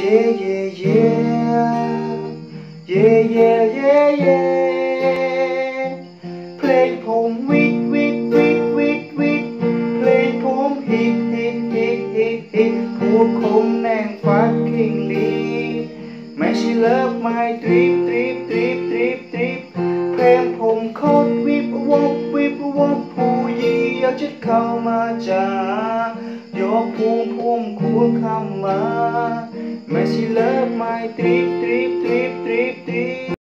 Yeah, yeah, yeah. Yeah, yeah, yeah, yeah. เพลงผมวิดวิดวิดวิดวิดเพลงผมฮิตฮิตฮิตฮิตฮิตพวกคมแน่งฟักกิ้งลีไม่ใช่เลิฟไม่ทริปทริปทริปทริปทริปเพลงผมโคตรวิบวับวิบวับผู้หญิงอยากจะเข้ามาจ้ายกภูมิพุ่มควงเข้ามาไม่ใช่เลิฟไม่ทริปทริปทริปทริปทริป